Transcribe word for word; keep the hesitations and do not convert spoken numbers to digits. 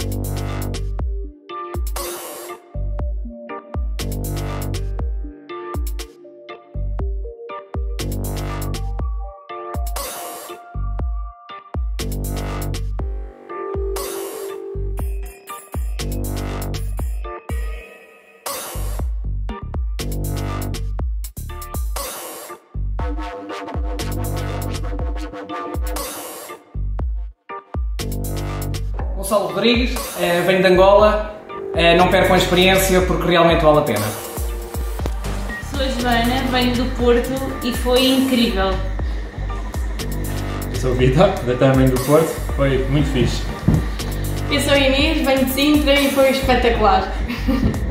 Gonçalo Rodrigues, eh, venho de Angola, eh, não percam a experiência porque realmente vale a pena. Sou a Joana, venho do Porto e foi incrível. Eu sou o Vitor, também do Porto, foi muito fixe. Eu sou a Inês, venho de Sintra e foi espetacular.